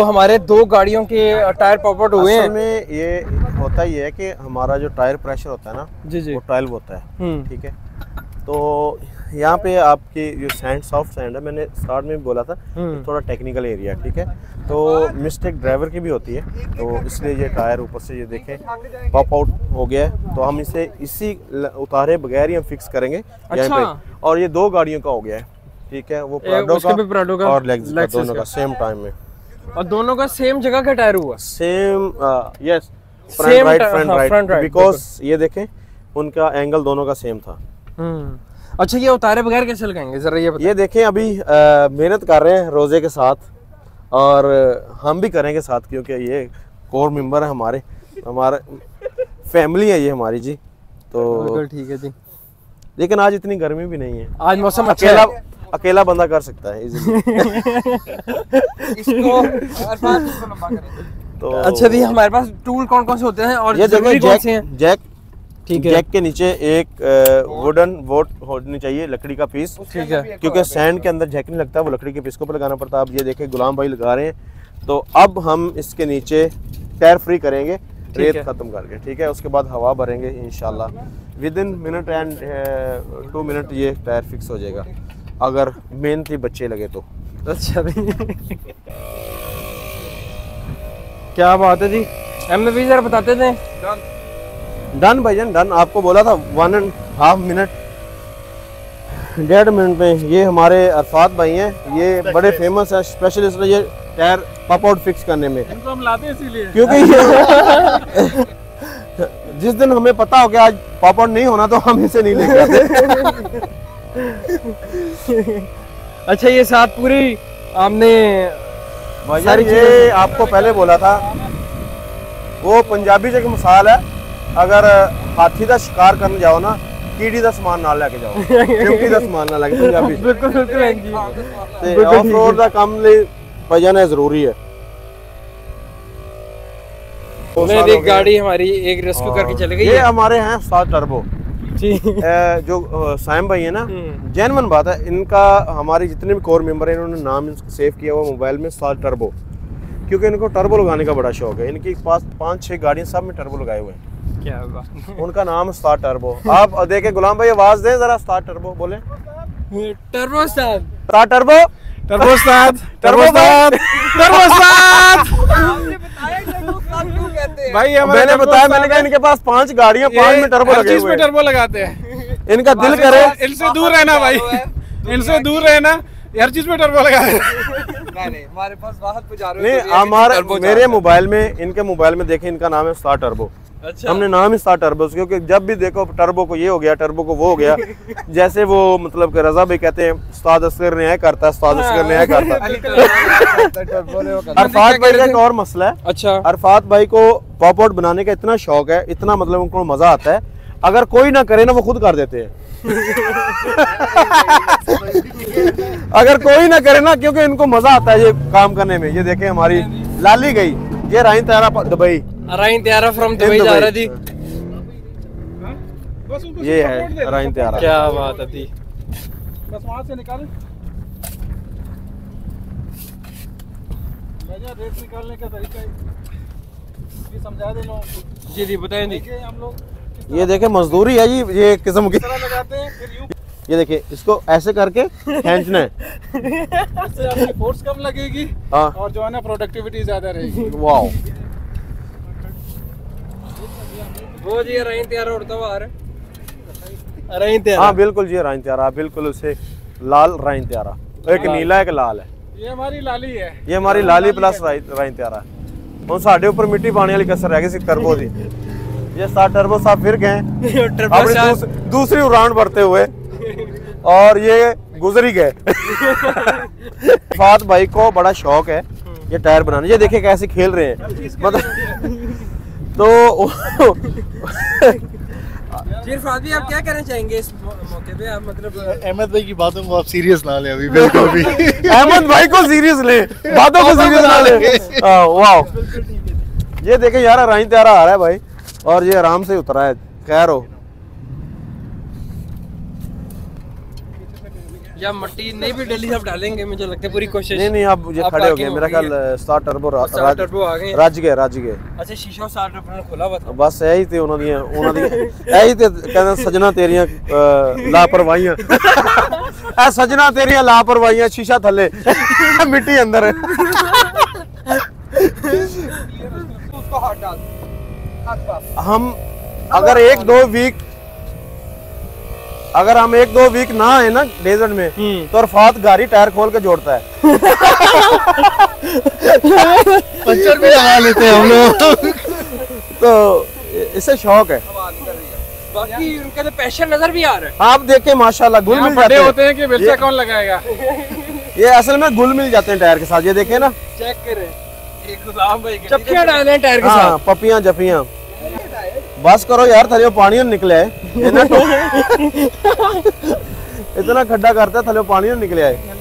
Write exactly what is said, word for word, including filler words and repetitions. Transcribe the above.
हमारे दो गाड़ियों के टायर पॉप आउट हुए हैं। में ये होता ही है कि हमारा जो टायर प्रेशर होता है ना जी जी वो ट्वेल्व होता है, हम्म ठीक है। तो यहाँ पे आपकी जो सैंड सॉफ्ट सैंड है, मैंने स्टार्ट में भी बोला था हम्म थोड़ा टेक्निकल एरिया, ठीक है। तो मिस्टेक ड्राइवर की भी होती है, तो इसलिए ये टायर ऊपर से ये देखें पॉप आउट हो गया है। तो हम इसे इसी उतारे बगैर ही हम फिक्स करेंगे यहाँ अच्छा। पे। और ये दो गाड़ियों का हो गया है, ठीक है, वो प्राडो उसके भी प्राडो का का और लेक्स का, लेक्सस दोनों का सेम टाइम में। और दोनों का सेम जगह का टायर हुआ, same yes, front Same right टा- फ्रंट हाँ, front राइट, right, बिकॉज ये देखें उनका एंगल दोनों का सेम था। हम्म अच्छा, ये उतारे बगैर कैसे लगाएंगे जरा ये बताइए। ये देखें अभी अ, मेहनत कर रहे हैं रोजे के साथ, और हम भी करेंगे साथ, क्योंकि ये कोर मेंबर है हमारे, हमारा फैमिली है ये हमारी जी। तो बिल्कुल ठीक है जी। लेकिन आज इतनी गर्मी भी नहीं है, आज मौसम अच्छा अकेला है। अकेला बंदा कर सकता है इजीली। इसको अरफात इसको लंबा करें। तो अच्छा भी हमारे पास टूल कौन कौन से होते हैं और ये जरूरी जगह कौन से हैं? जैक जैक ठीक है जैक के नीचे एक वुडन वोट होनी चाहिए, लकड़ी का पीस, ठीक है। क्योंकि सैंड के अंदर जैक नहीं लगता, वो लकड़ी के पीस को पर लगाना पड़ता है। अब ये देखें गुलाम भाई लगा रहे हैं। तो अब हम इसके नीचे टायर फ्री करेंगे रेत है। खत्म करके, ठीक है। उसके बाद हवा भरेंगे इंशाल्लाह, within minute and two minute ये टायर फिक्स हो जाएगा, अगर मेहनती बच्चे लगे तो। अच्छा भी क्या बात है जी। एम वी जरा बताते थे। डन भाईजान डन, आपको बोला था वन एंड हाफ मिनट, डेढ़ मिनट में। ये हमारे अरफात भाई हैं, ये बड़े फेमस है, स्पेशलिस्ट है ये टायर पॉप आउट फिक्स करने में। इनको हम लाते हैं इसीलिए, क्योंकि ये जिस दिन हमें पता हो कि आज पॉप आउट नहीं होना तो हम इसे नहीं लेके आते। अच्छा ये साथ पूरी आपने भाईजान ये आपको पहले बोला था, वो पंजाबी जो मिसाल है, अगर हाथी का शिकार करने जाओ ना, कीड़ी का समान ना लेके जाओ, चिमटी का समान ना लेके, पंजाबी बिल्कुल बिल्कुल हैं जी। ते ऑफ रोड का काम ले भाईजान जरूरी है। मेरी एक गाड़ी हमारी एक रेस्क्यू करके चले गई ये है हमारे हैं सात टर्बो जी। ए, जो अ, साइम भाई है ना, जेन्युइन बात है, इनका हमारे जितने भी कोर मेंबर हैं इन्होंने नाम सेव किया हुआ मोबाइल में सात टर्बो, क्योंकि इनको टर्बो लगाने का बड़ा शौक है। इनके पास पांच छह गाड़ियां सब में टर्बो लगाए हुए हैं। क्या बात। उनका नाम स्टार टर्बो। आप देखें गुलाम भाई आवाज दें जरा, स्टार टर्बो बोले। टर्बो साथ स्टार टर्बो टर्बो साथ टर्बो साथ टर्बो साथ भाई हमारे मैंने टर्बो बताया, साथ मैंने कहा है। इनके पास पांच गाड़ियां, पांच में टर्बो हर लगे चीज हुए में हैं। टर्बो लगाते हैं। इनका दिल करे इनसे दूर रहना भाई, इनसे दूर रहना, हर चीज में टर्बो लगाते हैं। नहीं हमारे पास वाहन पहुंचा रहे नहीं, हमारे मेरे मोबाइल में, इनके मोबाइल में देखें, इनका नाम है स्टार टर्बो। अच्छा हमने नाम ही स्टार टर्बो, क्योंकि जब भी देखो टर्बो को ये हो गया, टर्बो को वो हो गया। जैसे वो मतलब कि रजा भाई कहते हैं उस्ताद असगर ने है करता है, उस्ताद असगर ने है करता है। अरफात भाई का एक और मसला है। अच्छा अरफात भाई को पॉप आउट बनाने का इतना शौक है, इतना मतलब उनको मजा आता है, अगर कोई ना करे ना वो खुद कर देते हैं। अगर कोई ना करे ना, क्योंकि इनको मजा आता है ये काम करने में। ये देखें हमारी लाली गई, ये राइन तैयारा दुबई, राइन त्यारा फ्रॉम दुबई जा रहा थी। बस उनको ये support दे है दो। राइन तैयारा। क्या बात है थी। बस वहां से निकाल, रेत निकालने का तरीका ये समझा दे लोगों को। जी जी बताएं जी। देखिए हम लोग किस ये देखें मजदूरी है जी, ये एक किस्म की। तरह लगाते हैं, फिर यूं ये देखिए इसको ऐसे करके खींचना है। इससे आपकी फोर्स कम लगेगी हाँ और जो है ना प्रोडक्टिविटी ज्यादा रहेगी। वाओ, वो जी राइन त्यारा उड़ता हुआ आ रहा है। राइन त्यारा हाँ बिल्कुल जी राइन तैयारा, बिल्कुल उसे लाल राइन तैयारा, एक नीला एक लाल है। ये हमारी लाली है, ये हमारी लाली प्लस राइन तैयारा है। ਹੁਣ ਸਾਡੇ ਉੱਪਰ ਮਿੱਟੀ ਪਾਣੀ ਵਾਲੀ कसर रह गई सी टर्बो दी। ये सात टर्बो साहब फिर गए अपनी दूस, दूसरी उड़ान भरते हुए, और ये गुजर ही गए। फात भाई को बड़ा शौक है ये टायर बनाने। ये देखिए कैसे खेल रहे हैं, मतलब तो इरफान भी आप क्या कहना चाहेंगे इस मौके पे? आप मतलब अहमद भाई की बातों को आप सीरियस ना ले अभी, बिल्कुल भी। अहमद भाई को सीरियस ले, बातों को सीरियस ना ले। वाह, ये देखे यार राइन तैयारा आ रहा है भाई, और ये आराम से उतरा है। खैर हो, या मट्टी नहीं भी डली सब डालेंगे, मुझे लगता है पूरी कोशिश। नहीं नहीं अब ये आप खड़े हो बाकी गए, हो मेरा गई ख्याल है। स्टार टर्बो स्टार टर्बो आ गए। राज गए राज गए। अच्छा शीशा स्टार टर्बो ने खोला हुआ था। बस यही थे ਉਹਨਾਂ ਦੀਆਂ ਉਹਨਾਂ ਦੀ ਇਹੀ ਤੇ ਕਹਿੰਦਾ ਸਜਣਾ ਤੇਰੀਆਂ ਅਹ, ਲਾਪਰਵਾਹੀਆਂ ਇਹ ਸਜਣਾ ਤੇਰੀਆਂ ਲਾਪਰਵਾਹੀਆਂ ਸ਼ੀਸ਼ਾ ਥੱਲੇ ਮਿੱਟੀ ਅੰਦਰ। उसको हाथ डाल हाथ पास। हम अगर एक दो वीक अगर हम एक दो वीक ना आए ना डेजर्ट में तो अरफात गाड़ी टायर खोल के जोड़ता है। पंचर भी लगा लेते हैं हम लोग। तो इससे शौक है। बाकी उनका तो पैशन नजर भी आ रहा है। आप देखें माशाल्लाह घुल यहाँ मिल बड़े जाते होते हैं कि बेलचा कौन लगाएगा। ये असल में घुल मिल जाते हैं टायर के साथ, ये देखें ना। चेक करें एक गुलाम भाई चप्पियां डाले हैं टायर के हाँ साथ। पपियां जपियां बस करो यार, थले पानी निकले है इतना खड्डा करता है, थले पानी निकले है।